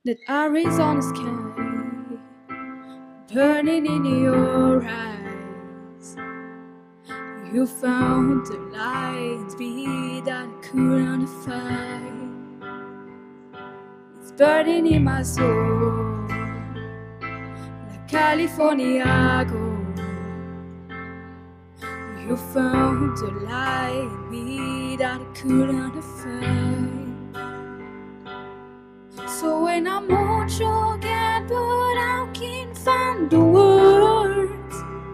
that Arizona sky burning in your eyes. You found the light beat that couldn't fight. It's burning in my soul like California gold. You found the light beat that couldn't fight. So when I'm all forget, but I can't find the words.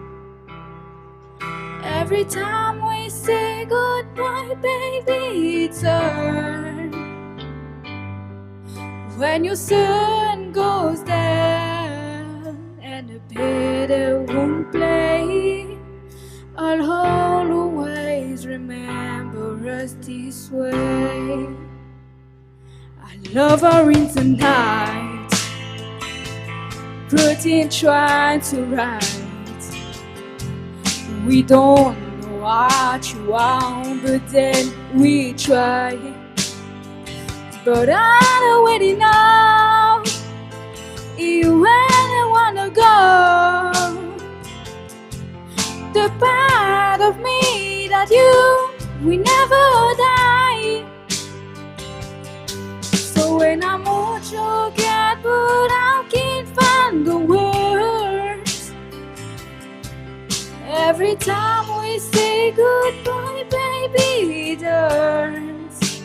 Every time we say goodbye, baby, it's hard. When your sun goes down and the band won't play, I'll always remember us this way. I love her in the night, pretty trying to write. We don't know what you want, but then we try. But I already know you where I wanna go. The part of me that you will never die. So when I'm all forget, but I can't find the words. Every time we say goodbye, baby, it hurts.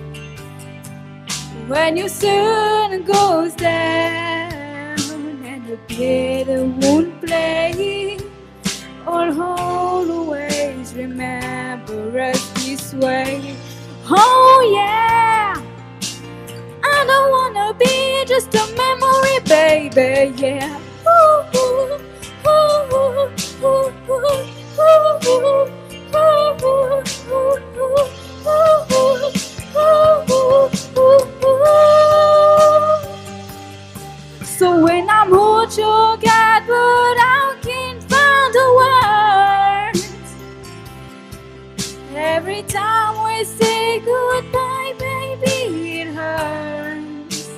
When your sun goes down and the band won't play, I'll always remember us this way. Oh yeah, I don't wanna be just a memory, baby, yeah. Ooh, ooh, ooh, ooh, ooh, ooh, ooh, so when I'm all forgot, but I can't find the words. Every time we say goodbye, baby, it hurts.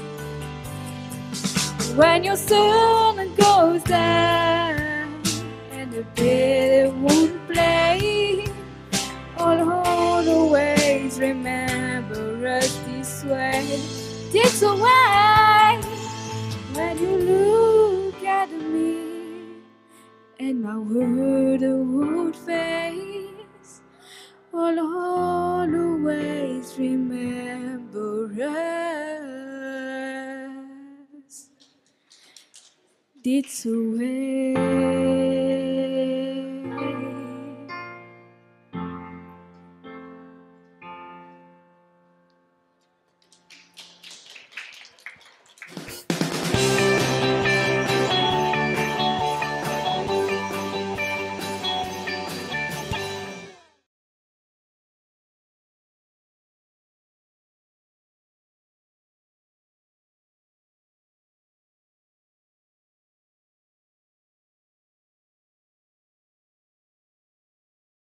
When your sun goes down and the band won't play, I'll always remember us this way. This way. When you look at me and my would face, I'll always remember us this way.